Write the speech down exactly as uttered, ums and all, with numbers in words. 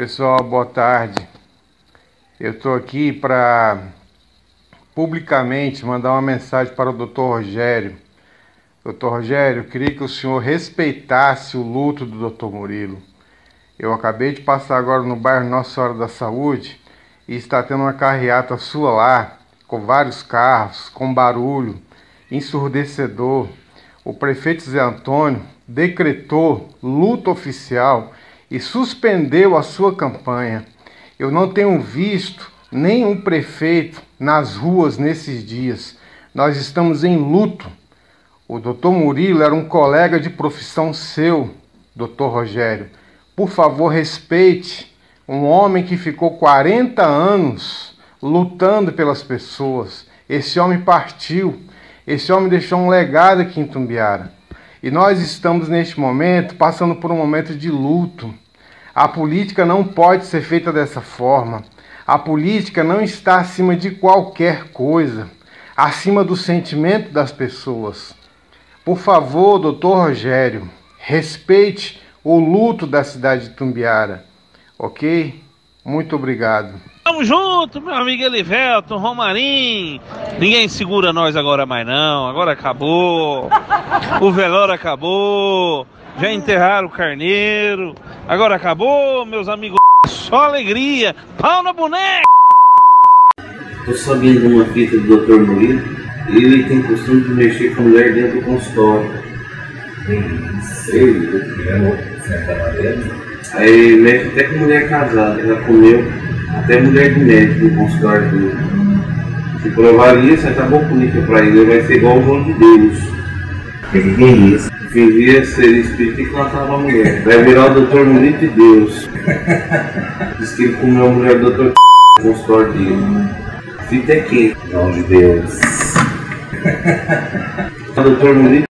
Pessoal, boa tarde. Eu estou aqui para publicamente mandar uma mensagem para o doutor Rogério. doutor Rogério, eu queria que o senhor respeitasse o luto do doutor Murilo. Eu acabei de passar agora no bairro Nossa Senhora da Saúde e está tendo uma carreata sua lá, com vários carros, com barulho, ensurdecedor. O prefeito Zé Antônio decretou luto oficial e suspendeu a sua campanha. Eu não tenho visto nenhum prefeito nas ruas nesses dias. Nós estamos em luto. O doutor Murilo era um colega de profissão seu, doutor Rogério. Por favor, respeite um homem que ficou quarenta anos lutando pelas pessoas. Esse homem partiu. Esse homem deixou um legado aqui em Itumbiara. E nós estamos neste momento passando por um momento de luto. A política não pode ser feita dessa forma. A política não está acima de qualquer coisa, acima do sentimento das pessoas. Por favor, doutor Rogério, respeite o luto da cidade de Itumbiara, ok? Muito obrigado. Tamo junto, meu amigo Elivelton, Romarim. Ninguém segura nós agora mais não. Agora acabou. O velório acabou. Já enterraram o carneiro. Agora acabou, meus amigos. Só alegria. Pau na boneca. Tô sabendo de uma fita do doutor Murilo. Ele tem costume de mexer com mulher dentro do consultório. Aí mexe até com mulher casada. Ela comeu até mulher de médico no consultório dele. Se provaria, você acabou com isso pra ele. Ele vai ser igual o João de Deus. O que é isso? Fingia ser espírito e matava a mulher. Vai virar o doutor Murilo de Deus. Diz que ele comeu a mulher do doutor no consultório dele. Fita é quente. João de Deus. O doutor Murilo